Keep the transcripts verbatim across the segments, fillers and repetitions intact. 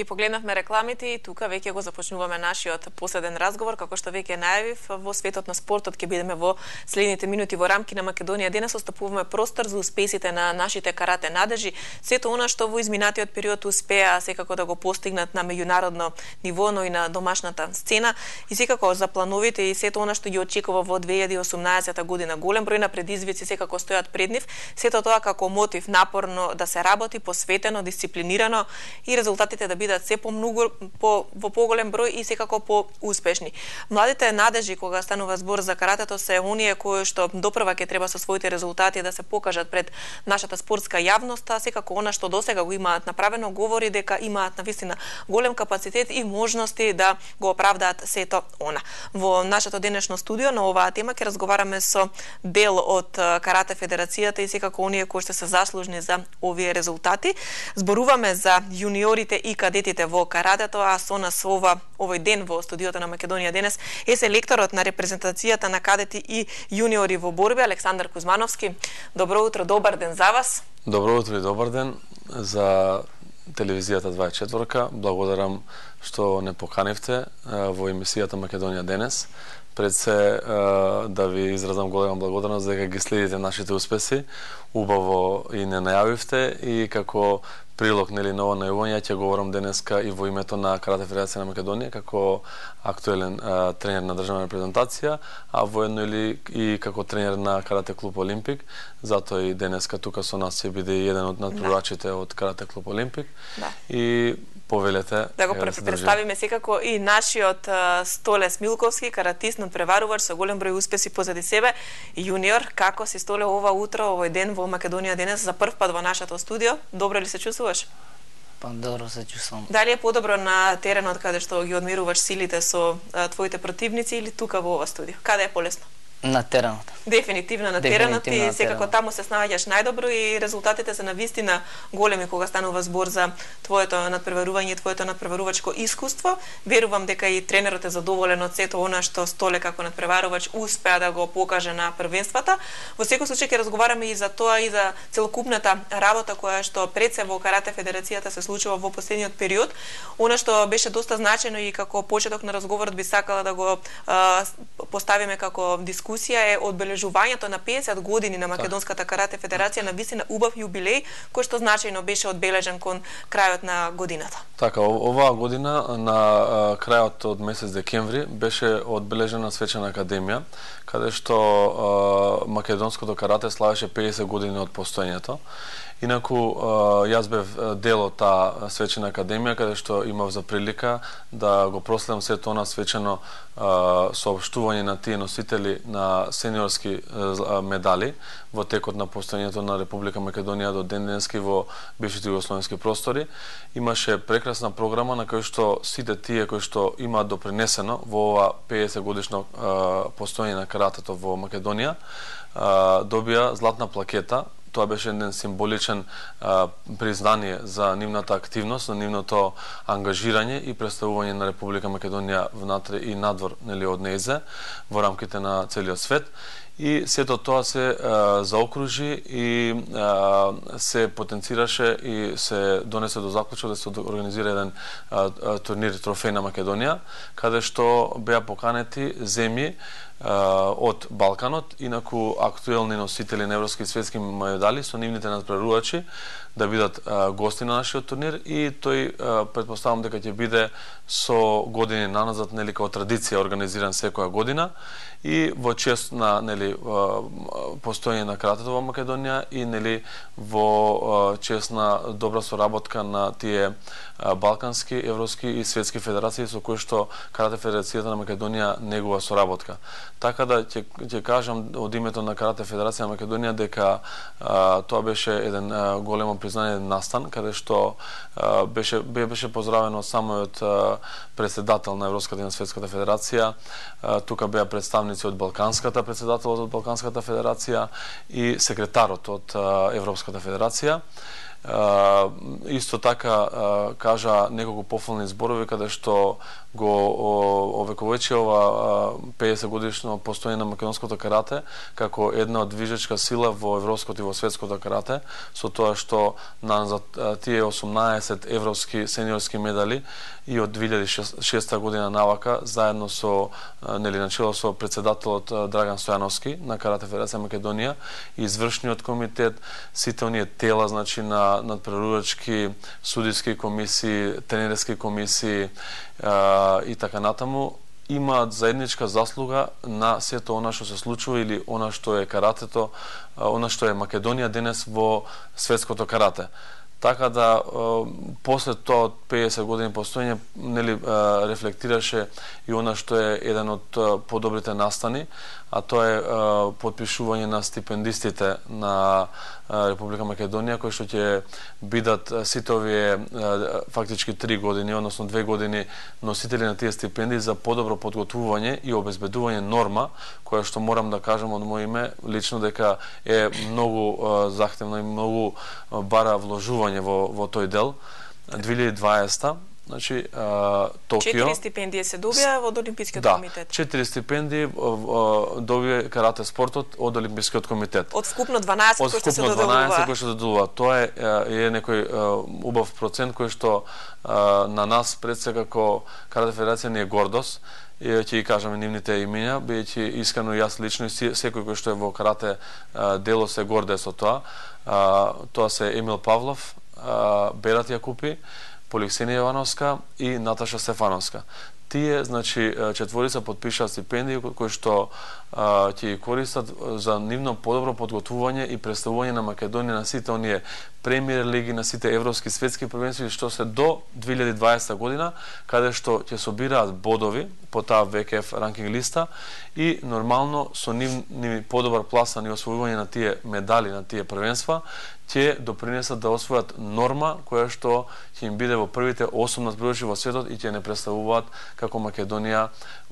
Ги погледнавме рекламите и тука веќе го започнуваме нашиот последен разговор. Како што веќе најавив, во светот на спортот ќе бидеме во следните минути во рамки на Македонија. Денес остапуваме простор за успесите на нашите карате надежи. Сето она што во изминатиот период успеа секако да го постигнат на меѓународно ниво, но и на домашната сцена. И секако за плановите и сето она што ги очекува во две илјади и осумнаесета година. Голем број на предизвици секако стојат пред нив. Сето тоа како мотив напорно да се работи, посветено, дисциплинирано и резултатите да бидат се помногу по во поголем број и секако по успешни. Младите надежи кога станува збор за каратето се оние кои што допрва ќе треба со своите резултати да се покажат пред нашата спортска јавност, а секако она што досега го имаат направено говори дека имаат навистина голем капацитет и можности да го оправдаат сето она. Во нашето денешно студио на оваа тема ќе разговараме со дел од Карате Федерацијата и секако оние кои што се заслужни за овие резултати. Зборуваме за јуниорите и кадетите во каратето, а со нас ова овој ден во студиото на Македонија денес е селекторот на репрезентацијата на кадети и јуниори во борби Александар Кузмановски. Добро утро, добар ден за вас. Добро утро и добар ден за телевизијата дваесет и четврка. Благодарам што не поканивте во емисијата Македонија денес. Пред се да ви изразам голема благодарност дека ги следите нашите успеси. Убаво и не најавивте и како прилог нели ново најавување ќе говорам денеска и во името на Карате Федерација на Македонија како актуелен а, тренер на државна репрезентација, а воедно или и како тренер на Карате клуб Олимпик. Затоа и денеска тука со нас ќе биде еден од надпреварачите да. од Карате клуб Олимпик. Да. И повелете да го представиме секако и нашиот uh, Столе Смилковски, каратист, надпреварувач со голем број успеси позади себе, јуниор. Како си, Столе, ова утро, овој ден во Македонија денес за прв пат во нашето студио? Добро ли се чувствуваш? Па добро се чувствувам. Дали е подобро на теренот каде што ги одмеруваш силите со а, твоите противници или тука во ова студио? Каде е полесно? На теренот. Дефинитивно на теренот и секако таму се снаоѓаш најдобро и резултатите се навистина големи кога станува збор за твоето надпреварување, твоето надпреварувачко искуство. Верувам дека и тренерот е задоволен од сето она што Столе како надпреварувач успеа да го покаже на првенствата. Во секој случај ќе разговараме и за тоа и за целокупната работа која што пред се во Карате Федерацијата се случува во последниот период. Она што беше доста значено и како почеток на разговорот би сакала да го а, поставиме како дискусија е одбележувањето на педесет години на Македонската Карате Федерација, на вистина убав јубилеј кој што значајно беше одбележен кон крајот на годината. Така, оваа година на а, крајот од месец декември беше одбележена Свечена академија, каде што а, македонското карате славеше педесет години од постоењето. Инаку, јас бев дел од таа Свечена академија, каде што имав за прилика да го проследам сето она свечено соопштување на тие носители на сениорски медали во текот на постоењето на Република Македонија до ден денески во бившите југословенски простори. Имаше прекрасна програма на која што сите тие кои што имаат допринесено во ова педесет годишно постоење на каратето во Македонија добија златна плакета. Тоа беше еден символичен а, признание за нивната активност, за нивното ангажирање и представување на Република Македонија внатре и надвор нели од нејзе во рамките на целиот свет. И сето тоа се а, заокружи и а, се потенцираше и се донесе до заклучок да се организира еден а, а, турнир Трофеј на Македонија, каде што беа поканети земји од Балканот, инаку актуелни носители на европски и светски медали со нивните надпреварувачи да бидат а, гости на нашиот турнир и тој а, претпоставам дека ќе биде со години наназад нели како традиција организиран секоја година и во чест на нели постоење на каратето во Македонија и нели во чест на добра соработка на тие балкански, европски и светски федерации со кои што Карате Федерацијата на Македонија негува соработка. Така да ќе ќе кажам од името на Карате Федерација на Македонија дека а, тоа беше еден а, големо признание, настан каде што а, беше беше поздравено самиот претседател на Европската и на Светската федерација. А, тука беа представници од Балканската, претседателот од Балканската федерација и секретарот од а, Европската федерација. Uh, исто така uh, кажа неколку пофални зборови каде што го овековечи ова педесет годишно постоење на македонското карате како една од движечка сила во европското и во светското карате, со тоа што на за тие осумнаесет европски сениорски медали и од две илјади и шеста година навака, заедно со нели начело со претседателот Драган Стојановски на Карате Федерација Македонија, извршниот комитет, сите оние тела, значи на надпреварувачки, судиски комисии, тренерски комисии а, и така натаму, имаат заедничка заслуга на сето она што се случува или она што е каратето, она што е Македонија денес во светското карате. Така да, после тоа од педесет години постоење, нели, рефлектираше и она што е еден од подобрите настани, а тоа е подпишување на стипендистите на Република Македонија, кои што ќе бидат сите овие фактички три години, односно две години носители на тие стипендии за подобро подготвување и обезбедување норма, која што морам да кажам од моје име лично дека е многу захтевно и многу бара вложување во, во тој дел. две илјади и дваесета, значи Токио. Четири стипендии се добија од Олимпискиот да, комитет. Да, четири стипендии добија карате спортот од Олимпискиот комитет. Од вкупно дванаесет кои што се доделува. Од вкупно дванаесет кои што доделува. Тоа е, е некој убав процент кој што на нас пред се како Карате Федерација ни е гордост. И ќе ги кажаме нивните имиња, бидејќи искрено јас лично и секој кој што е во карате дело се горде со тоа. Тоа се Емил Павлов, Берат Јакупи, Поликсенија Јовановска и Наташа Стефановска. Тие, значи, четворица подпишаа стипендии кои што ќе ги користат за нивно подобро подготвување и представување на Македонија на сите оние премиер лиги, на сите европски светски првенства што се до две илјади и дваесета година, каде што ќе собираат бодови по таа В К Ф ранкинг листа и нормално со нив, нив подобар пласан и освојување на тие медали на тие првенства ќе допринесат да освојат норма која што ќе им биде во првите осум надпреварувачи во светот и ќе не представуваат како Македонија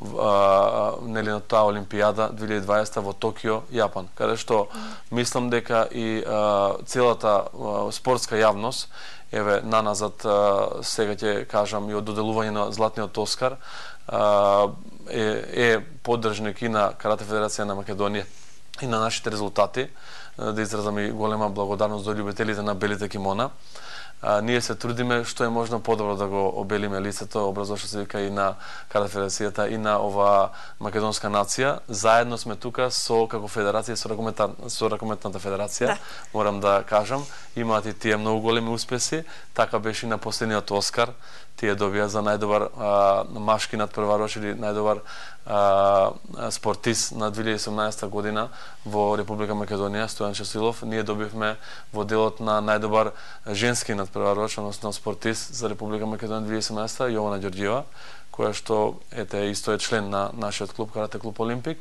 а, нели на таа Олимпијада две илјади и дваесета во Токио, Јапан, каде што мислам дека и а, целата а, спортска јавност, еве наназад а, сега ќе кажам и од доделување на Златниот Оскар, а, е, е поддржник и на Карате Федерација на Македонија и на нашите резултати, да изразам и голема благодарност до љубителите на белите кимона. А, ние се трудиме што е можно подобро да го обелиме лицето, образно што се вика и на Карате Федерацијата и на ова македонска нација. Заедно сме тука со како федерација со ракометна, со ракометната федерација, да. Морам да кажам, имаат и тие многу големи успеси, така беше и на последниот Оскар. Тие добија за најдобар а, машки надпреварувач или најдобар а, спортист на две илјади и седумнаесета година во Република Македонија, Стојан Чесилов. Ние добивме во делот на најдобар женски надпреварувач, односно спортист за Република Македонија две илјади и седумнаесета, Јована Ѓорѓиева, која што ете исто е член на нашиот клуб Карате клуб Олимпик.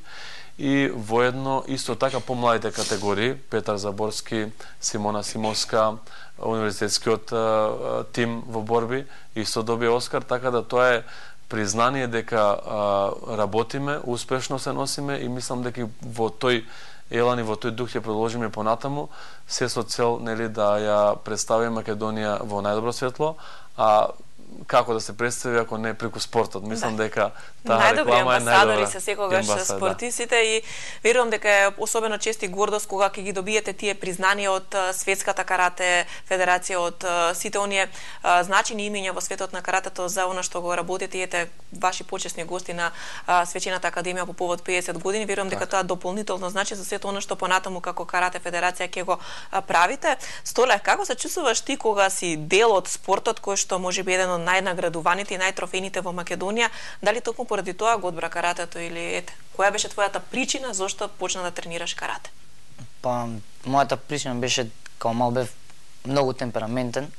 И воедно исто така помладите категории, Петар Заборски, Симона Симовска, универзитетскиот а, тим во борби, исто добија Оскар, така да тоа е признание дека а, работиме, успешно се носиме и мислам дека во тој елан и во тој дух ќе продолжиме понатаму, се со цел нели да ја представиме Македонија во најдобро светло, а како да се представи ако не преку спортот. Мислам да. дека таа реклама е најдобра. Најдобри амбасадори се секогаш спортистите да. И верувам дека е особено чест и гордост кога ќе ги добиете тие признанија од Светската карате федерација, од сите оние значени имиња во светот на каратето за она што го работите и ете ваши почесни гости на Свечената академија по повод педесет години. Верувам дека тоа дополнително значи за сето она што понатаму како карате федерација ќе го правите. Столе, како се чувствуваш ти кога си дел од спортот кој што можеби еден од најнаградуваните и најтрофејните во Македонија? Дали токму поради тоа го одбра каратето или ете, која беше твојата причина зошто почна да тренираш карате? Па, мојата причина беше као мал бев многу темпераментен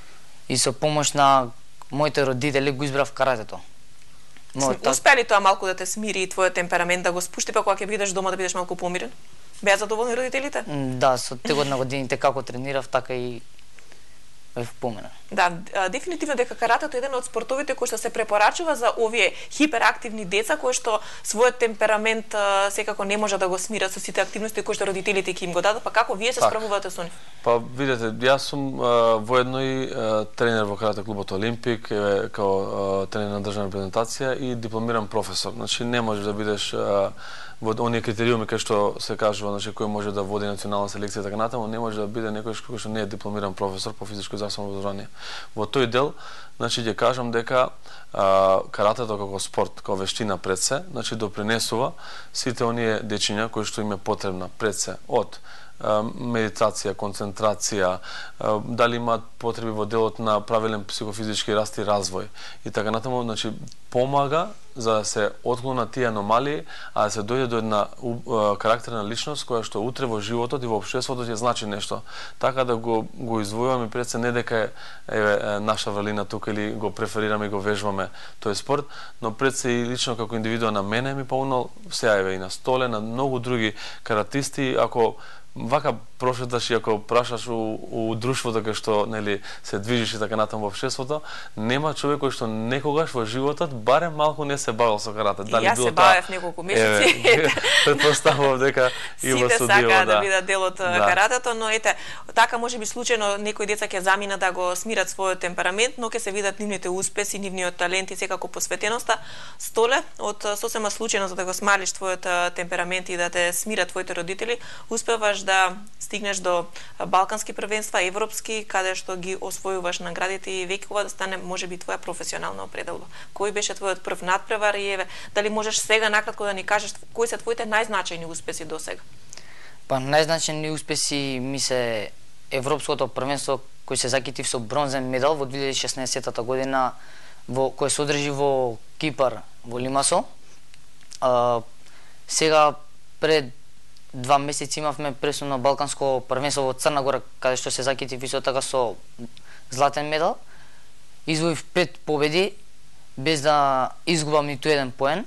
и со помош на моите родители го избрав каратето. Мојата... Успели тоа малку да те смири и твојот темперамент да го спушти, па кога ќе бидеш дома да бидеш малку помирен? Беа задоволни родителите? Да, со текот на годините како тренирав, така и бев поменен. Да, дефинитивно дека каратето е еден од спортовите кои што се препорачува за овие хиперактивни деца кои што својот темперамент секако не може да го смират со сите активности кои што родителите ќе им го дадат, па како вие се так справувате со нив? Па видете, јас сум а, воедно и а, тренер во карате клубот Олимпик, е, као а, тренер на државна репрезентација и дипломиран професор. Значи не можеш да бидеш а, во оние критериуми кај што се кажува, значи кој може да води национална селекција така натаму, не може да биде некој кој што не е дипломиран професор по физичко и здравствено образование. Во тој дел, значи ќе кажам дека а, каратето како спорт, како вештина пред се, значи допринесува сите оние дечиња кои што им е потребна пред се од медитација, концентрација, дали имаат потреби во делот на правилен психофизички раст и развој и така натаму, значи помага за да се отклонат тие аномалии, а да се дојде до една карактерна личност која што утре во животот и во општеството ќе значи нешто. Така да го го извојуваме пред се, не дека е еве наша врелина тука или го преферираме и го вежбаме тој спорт, но пред се и лично како индивидуа на мене ми помогнал, сега еве и на Столе, на многу други каратисти, ако вака прошеташ и ако прашаш у, у друштвото кај што нели се движиш и така натаму во општеството, нема човек кој што некогаш во животот барем малку не се бавил со карате. Дали јас се бавев неколку месеци. Предпоставувам дека и во сите студио, сакаат да, да бидат дел од да. каратето, но ете, така можеби случајно некои деца ќе заминат да го смират својот темперамент, но ќе се видат нивните успеси, нивниот талент и секако посветеноста. Столе, од сосема случајно за да го смалиш твојот темперамент и да те смират твоите родители, успеваш да стигнеш до балкански првенства, европски, каде што ги освојуваш наградите и веќе да стане можеби твоја професионална определба. Кој беше твојот прв надпревар и еве дали можеш сега накратко да ни кажеш кои се твоите најзначајни успеси до сега? Па најзначајни успеси ми се европското првенство кој се закитив со бронзен медал во две илјади и шеснаесетта година во кој се одржи во Кипар во Лимасол. А, сега пред два месеци имавме пресудно балканско првенство во Црна Гора, каде што се закитив исто така со златен медал. Извоив пет победи без да изгубам ниту еден поен.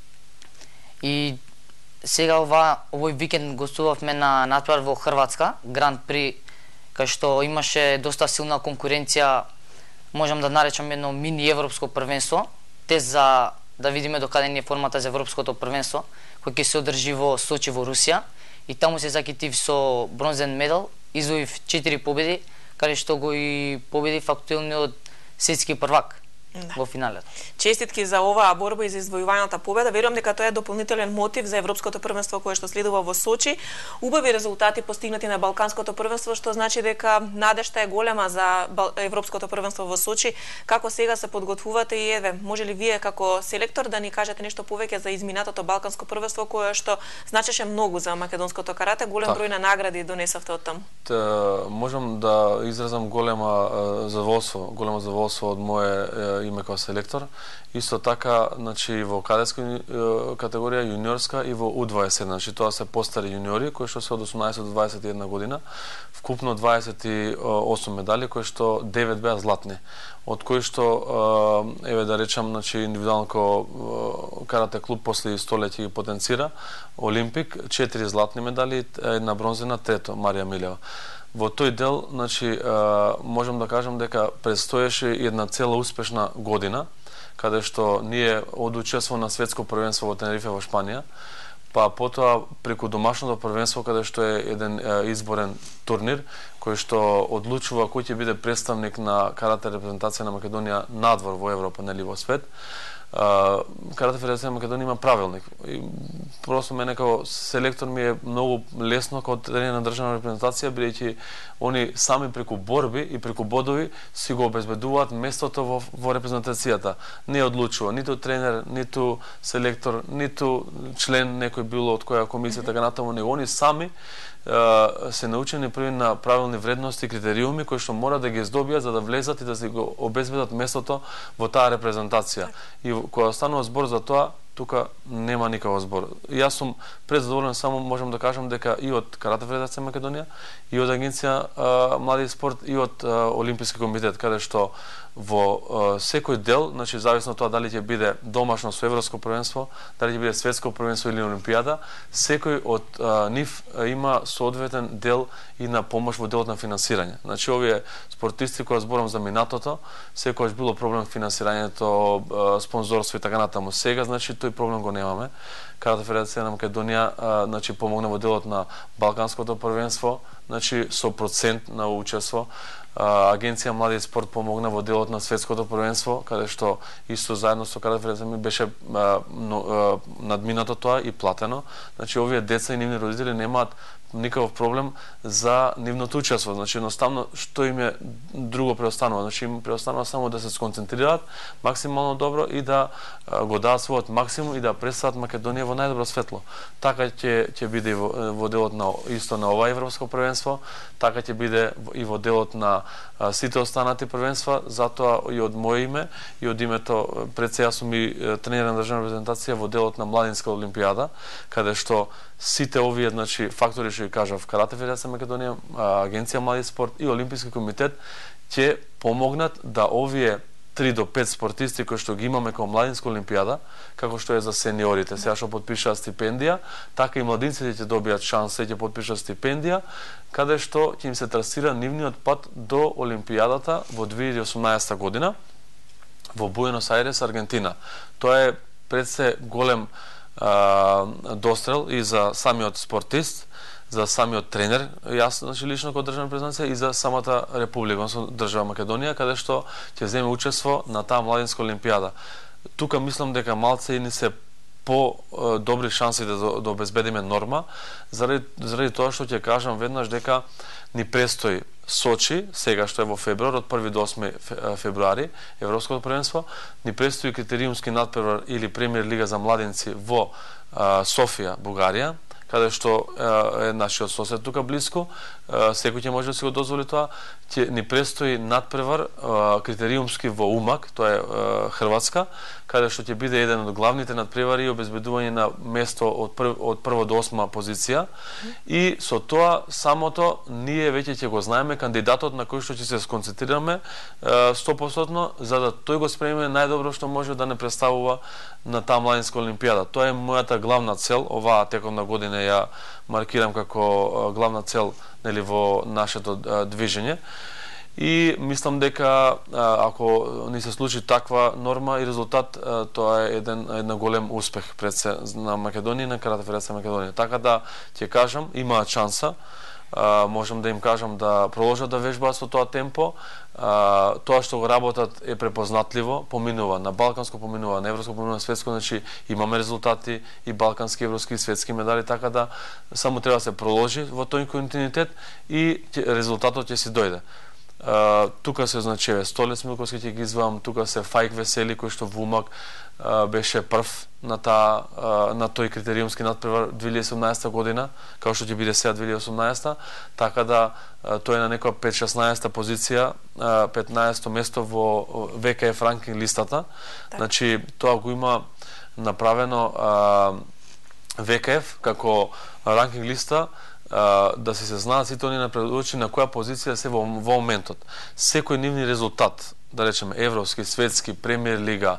И сега ова овој викенд гостувавме на натпревар во Хрватска, Гранд При, кај што имаше доста силна конкуренција, можам да наречам едно мини европско првенство, тест за да видиме докаде ни е формата за европското првенство, кој ќе се одржи во Сочи во Русија, и таму се закитив со бронзен медал, извоив четири победи, каде што го и победив актуелниот светски првак. Да. Во финалето. Честитки за оваа борба и за извојуваната победа. Верувам дека тоа е дополнителен мотив за европското првенство кое што следува во Сочи. Убави резултати постигнати на балканското првенство, што значи дека надежта е голема за европското првенство во Сочи. Како сега се подготвувате и еве, може ли вие како селектор да ни кажете нешто повеќе за изминатото балканско првенство кое што значеше многу за македонското карате, голем так. број на награди донесавте од таму? Та, можам да изразам голема задоволство, големо задоволство од мое име како селектор. Исто така, значи во кадетска категорија, јуниорска и во У дваесет, значи тоа се постари јуниори кои што се од осумнаесет до дваесет и една година, вкупно дваесет и осум медали кои што девет беа златни, од кои што еве да речам, значи индивидуално карате клуб после столеќа ги потенцира Олимпик, четири златни медали, една бронзена, трето Марија Милева. Во тој дел, значи, можам да кажам дека предстоеше една цела успешна година, каде што ние одучествуваме на светско првенство во Тенерифе во Шпанија, па потоа преку домашното првенство, каде што е еден изборен турнир, кој што одлучува кој ќе биде представник на карате репрезентација на Македонија надвор во Европа, нели во свет. Карате Федерација на Македонија има правилник. И просто мене како селектор ми е многу лесно како тренер на државна репрезентација, бидејќи они сами преку борби и преку бодови си го обезбедуваат местото во, во репрезентацијата. Не одлучува ниту тренер, ниту селектор, ниту член некој било од која комисија така натаму, него они сами се научени први на правилни вредности и критериуми кои што мора да ги здобијат за да влезат и да се го обезбедат местото во таа репрезентација. И кога станува збор за тоа, тука нема никаков збор. Јас сум презадоволен, само можам да кажам дека и од Карате Федерација Македонија, и од Агенција а, Млади спорт, и од а, Олимписки комитет, каде што во а, секој дел, значи зависно од тоа дали ќе биде домашно со европско првенство, дали ќе биде светско првенство или олимпијада, секој од а, нив а, има соодветен дел и на помош во делот на финансирање. Значи овие спортисти кои зборам за минатото, секогаш било проблем финансирањето, спонзорство и така натаму. Сега значи тој проблем го немаме. Карате Федерација на Македонија а, значи помогна во делот на Балканското првенство, значи со процент на учество. А, Агенција Млади спорт помогна во делот на светското првенство, каде што исто заедно со Карате Федерација ми беше а, но, а, надминато тоа и платено. Значи овие деца и нивни родители немаат никаков проблем за нивното учество. Значи едноставно што им е друго преостанува, значи им преостанува само да се сконцентрираат максимално добро и да а, го дадат својот максимум и да представат Македонија во најдобро светло. Така ќе ќе биде и во, во делот на исто на ова европско првенство, така ќе биде и во делот на а, сите останати првенства, затоа и од моје име и од името пред сега сум и тренер на државна репрезентација во делот на младинска олимпијада, каде што сите овие значи фактори што ги кажав, Карате Федерација Македонија, Агенција Млади спорт и Олимписки комитет ќе помогнат да овие три до пет спортисти кои што ги имаме како младинска олимпијада, како што е за сениорите, сега што потпишаат стипендија, така и младинците ќе добијат шанса и ќе потпишат стипендија, каде што ќе им се трасира нивниот пат до олимпијадата во две илјади и осумнаесета година во Буенос Ајрес, Аргентина. Тоа е пред се голем а, дострел и за самиот спортист, за самиот тренер, јас значи лично како државна репрезентација и за самата република, односно држава Македонија, каде што ќе земе учество на таа младинска олимпијада. Тука мислам дека малце и ни се по добри шанси да, да обезбедиме норма, заради, заради тоа што ќе кажам веднаш дека ни престои Сочи, сега што е во февруар, од први до осми февруари, Европското првенство, ни престои критериумски надпревар или премиер лига за младинци во а, Софија, Бугарија, каде што е нашиот сосед тука блиску, секој ќе може да си го дозволи тоа, ќе ни престои надпревар критериумски во Умак, тоа е Хрватска, каде што ќе биде еден од главните надпревари и обезбедување на место од, прв, од прва до осма позиција, и со тоа самото ние веќе ќе го знаеме кандидатот на кој што ќе се сконцентрираме сто проценти, за да тој го спремиме најдобро што може да не представува на таа младинска олимпијада. Тоа е мојата главна цел, оваа теком година ја маркирам како главна цел, нели, во нашето движење. И мислам дека ако ни се случи таква норма и резултат, тоа е еден една голем успех пред се на Македонија и на Карате Федерација Македонија. Така да ќе кажам, имаат шанса. Uh, можам да им кажам да продолжат да вежбаат со тоа темпо. Uh, тоа што го работат е препознатливо, поминува на балканско, поминува на европско, поминува на светско, значи имаме резултати и балкански, европски и светски медали, така да само треба да се продолжи во тој континуитет и резултатот ќе си дојде. Uh, тука се значи Столец Милковски ќе ги извам, тука се Фајк Весели кој што во Умак uh, беше прв на таа uh, на тој критериумски надпревар две илјади и седумнаесета година, како што ќе биде сега две илјади и осумнаесета, така да uh, тој е на некоја пет-шеснаесета позиција, uh, петнаесето место во В К Ф ранкинг листата. Так. Значи тоа го има направено uh, В К Ф како ранкинг листа, да се се знаат сите они напредувачи на која позиција се во, во моментот. Секој нивни резултат, да речеме европски, светски, премиер лига,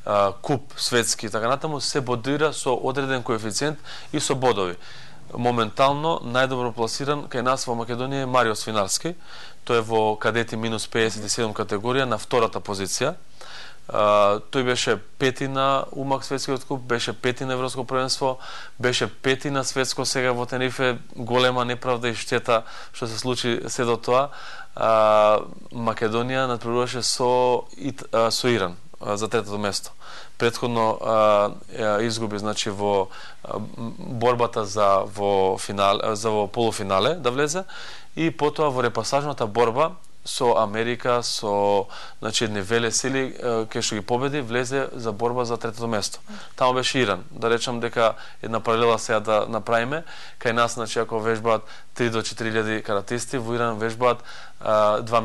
куп светски и така натаму, се бодира со одреден коефициент и со бодови. Моментално најдобро пласиран кај нас во Македонија е Марио Свинарски. Тој е во кадети минус педесет и седум категорија на втората позиција. Uh, тој беше пети на Умак светскиот куп, беше пети на европско првенство, беше пети на светско сега во Тенерифе. Голема неправда и штета што се случи се до тоа. Uh, Македонија надпреваруваше со, uh, со Иран uh, за третото место. Претходно uh, изгуби, значи, во uh, борбата за во финал, за во полуфинале да влезе, и потоа во репасажната борба со Америка, со, значи, едни веле сили, кај што ги победи, влезе за борба за третото место. Тамо беше Иран. Да речам дека една паралела сега да направиме, кај нас, значи, ако вежбаат три до четири илјади каратисти, во Иран вежбаат два милиона.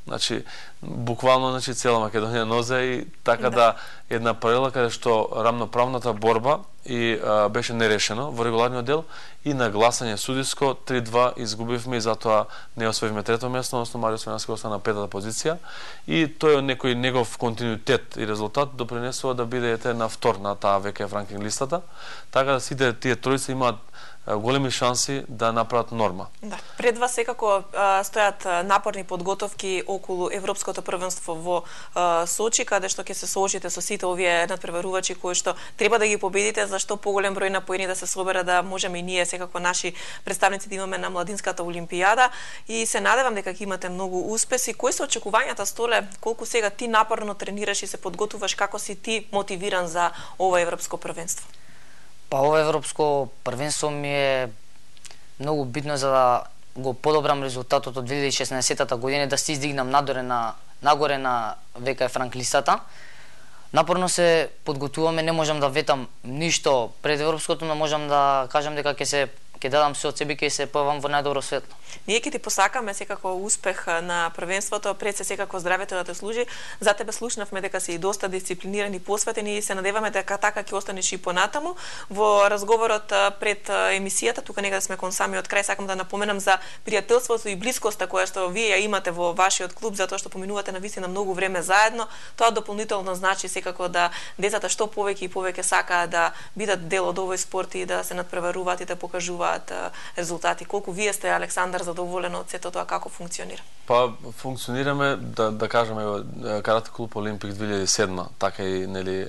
Значи, буквално, значи, цела Македонија нозе и така да, да една паралела каде што рамноправната борба и а, беше нерешено во регуларниот дел и на гласање судиско три два изгубивме и затоа не освоивме трето место, односно Марио Својански остана на петата позиција и тој некој негов континуитет и резултат допринесува да бидете на втор на таа веќе ранкинг листата, така да сите тие тројца имаат големи шанси да направат норма. Да. Пред вас секако а, стојат напорни подготовки околу Европското првенство во а, Сочи, каде што ќе се соочите со сите овие надпреварувачи кои што треба да ги победите, за што поголем број на поени да се собере да можеме и ние секако наши представници да имаме на младинската олимпијада и се надевам дека ќе имате многу успеси. Кои се очекувањата, Столе, колку сега ти напорно тренираш и се подготуваш, како си ти мотивиран за ова Европско првенство? Па ова европско првенство ми е многу битно за да го подобрам резултатот од две илјади и шеснаесетта година, да се издигнам надоре на нагоре на ве ка еф ранк листата. Напорно се подготуваме, не можам да ветам ништо пред европското, но можам да кажам дека ќе се ќе дадам се од себе, ќе се појавам во најдобро светло. Ние ќе ти посакаме секако успех на првенството, пред се секако здравето да те служи. За тебе слушнавме дека си и доста дисциплиниран и посветен и се надеваме дека така ќе останеш и понатаму. Во разговорот пред емисијата, тука некаде сме кон самиот крај, сакам да напоменам за пријателството и блискоста која што вие ја имате во вашиот клуб, затоа што поминувате навистина многу време заедно. Тоа дополнително значи секако да децата што повеќе и повеќе сакаат да бидат дел од овој спорт и да се надпреваруваат и да покажуваат резултати. Колку вие сте, Александар, задоволен од сето тоа, како функционира? Па функционираме, да да кажеме, Карате клуб Олимпик две илјади и седма, така и нели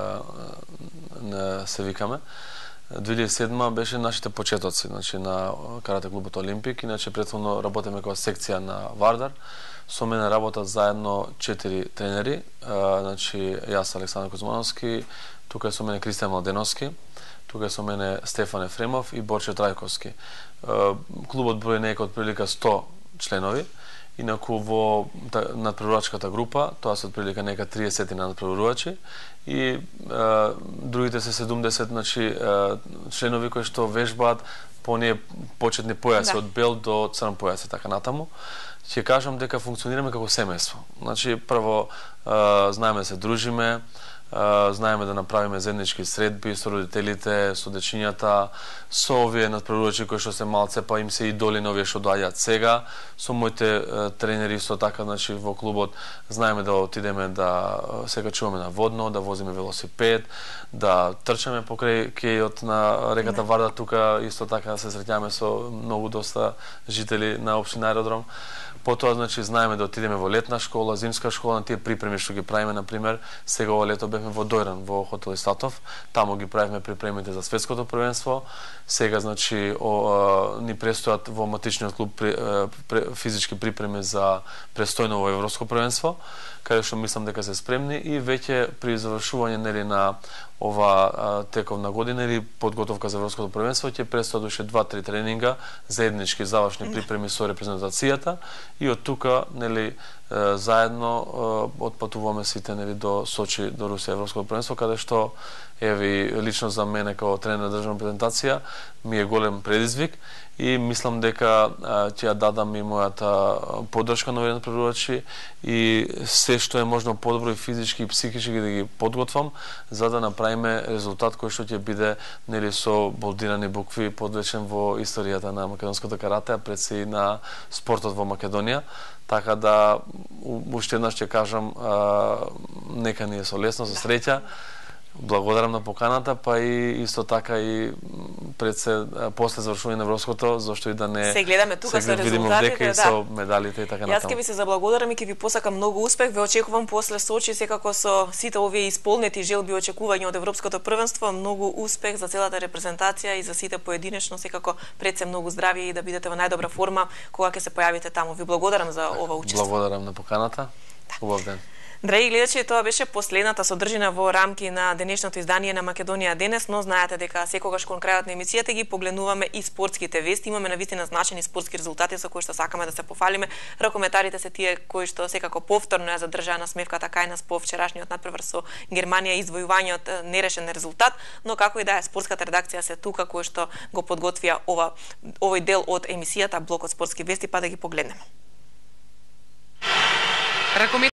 не се викаме. две илјади и седма беше нашите почетоци, значи на Карате клубот Олимпик, иначе претходно работеме како секција на Вардар. Со мене работат заедно четири тренери, значи јас Александар Кузмановски, тука е со мене Кристијан Младеновски, тука е со мене Стефан Ефремов и Борче Трајковски. Клубот брои нека од прилика сто членови, инаку во надпреварувачката група, тоа се од прилика нека триесет надпреварувачи и е, другите се седумдесет, значи е, членови кои што вежбаат по оние почетни појаси, да, од бел до црн појас и така натаму. Ќе кажам дека функционираме како семејство. Значи прво е, знаеме да се дружиме, Uh, знаеме да направиме заеднички средби со родителите, со дечињата, со овие надпреварувачи кои што се малце, па им се идоли на овие што доаѓаат сега, со моите uh, тренери исто така, значи во клубот знаеме да отидеме да се качуваме на водно, да возиме велосипед, да трчаме покрај кејот на реката Вардар, тука исто така се среќаваме со многу доста жители на општина Аеродром. Потоа, значи, знаеме да отидеме во летна школа, зимска школа, на тие припреми што ги правиме, например, сега ова лето бевме во Дојран, во хотел Истатов, таму ги правиме припремите за светското првенство. Сега, значи, о, а, ни престојат во матичниот клуб при, а, при, физички припреми за престојно во Европско првенство, каде што мислам дека се спремни и веќе при завршување, нели, на ова а, тековна година или подготовка за Европското првенство ќе престојат уште два-три тренинга, заеднички завршни припреми со репрезентацијата и од тука, нели, заедно отпатуваме сите, нели, до Сочи, до Русија Европското првенство, каде што еви лично за мене како тренер на државна презентација ми е голем предизвик и мислам дека ќе ја дадам и мојата поддршка на овие надпреварувачи и се што е можно подобро и физички и психички да ги подготвам за да направиме резултат кој што ќе биде, нели, со болдирани букви подвечен во историјата на македонското карате, а пред се и на спортот во Македонија. Така да, уште еднаш ќе кажам, а, нека ни е со лесно, со среќа. Благодарам на поканата, па и исто така и пред се после завршување на Европското, зашто и да не се гледаме тука со резултатите, и да, со медалите и така натаму. Јас ќе ви се заблагодарам и ќе ви посакам многу успех. Ве очекувам после Сочи секако со сите овие исполнети желби и очекувања од Европското првенство, многу успех за целата репрезентација и за сите поединечно, секако пред се многу здравје и да бидете во најдобра форма кога ќе се појавите таму. Ви благодарам за ова учество. Благодарам на поканата. Убав ден. Драги гледачи, тоа беше последната содржина во рамки на денешното издание на Македонија денес, но знаете дека секогаш кон крајот на емисијата ги погледнуваме и спортските вести. Имаме навистина значени спортски резултати со кои што сакаме да се пофалиме. Ракометарите се тие кои што секако повторно ја задржаа насмевката кај нас по вчерашниот натпревар со Германија, извојувањето нерешен резултат, но како и да е, спортската редакција се тука кои што го подготвија ова овој дел од емисијата Блокот спортски вести, па да ги погледнеме. Ракомет